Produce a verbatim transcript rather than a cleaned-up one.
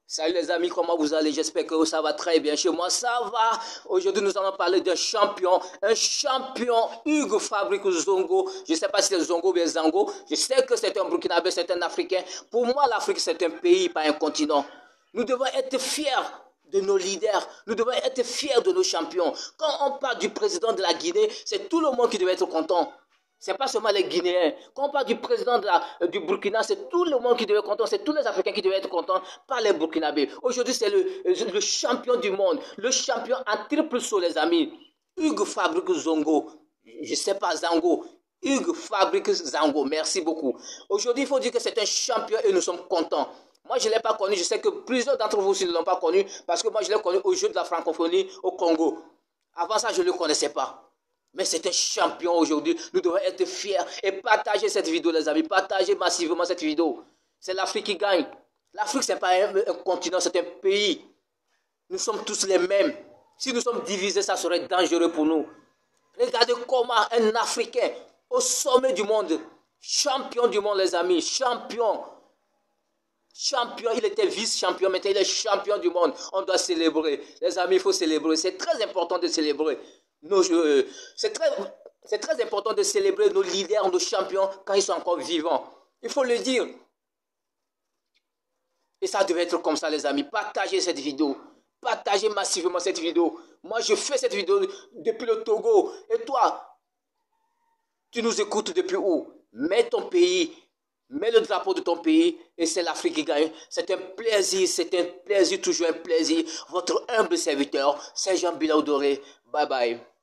Salut les amis, comment vous allez? J'espère que ça va très bien chez moi. Ça va. Aujourd'hui, nous allons parler d'un champion, un champion, Hugues Fabrice Zongo. Je ne sais pas si c'est Zongo ou bien Zango. Je sais que c'est un Burkinabé, c'est un Africain. Pour moi, l'Afrique, c'est un pays, pas un continent. Nous devons être fiers de nos leaders. Nous devons être fiers de nos champions. Quand on parle du président de la Guinée, c'est tout le monde qui devait être content. Ce n'est pas seulement les Guinéens. Quand on parle du président de la, euh, du Burkina, c'est tout le monde qui devait être content, c'est tous les Africains qui devaient être contents, pas les Burkinabés. Aujourd'hui, c'est le, euh, le champion du monde, le champion en triple saut, les amis. Hugues Fabrice Zongo. Je ne sais pas, Zango. Hugues Fabrice Zango, merci beaucoup. Aujourd'hui, il faut dire que c'est un champion et nous sommes contents. Moi, je ne l'ai pas connu. Je sais que plusieurs d'entre vous aussi ne l'ont pas connu parce que moi, je l'ai connu au jeu de la francophonie au Congo. Avant ça, je ne le connaissais pas. Mais c'est un champion aujourd'hui. Nous devons être fiers et partager cette vidéo, les amis. Partagez massivement cette vidéo. C'est l'Afrique qui gagne. L'Afrique, ce n'est pas un, un continent, c'est un pays. Nous sommes tous les mêmes. Si nous sommes divisés, ça serait dangereux pour nous. Regardez comment un Africain au sommet du monde, champion du monde, les amis, champion. Champion, il était vice-champion, maintenant il est champion du monde. On doit célébrer. Les amis, il faut célébrer. C'est très important de célébrer. Euh, c'est très, c'est très important de célébrer nos leaders, nos champions, quand ils sont encore vivants. Il faut le dire. Et ça devait être comme ça, les amis. Partagez cette vidéo. Partagez massivement cette vidéo. Moi, je fais cette vidéo depuis le Togo. Et toi, tu nous écoutes depuis où? Mets ton pays. Mets le drapeau de ton pays et c'est l'Afrique qui gagne. C'est un plaisir, c'est un plaisir, toujours un plaisir. Votre humble serviteur, c'est Jean Bilaudoré. Bye bye.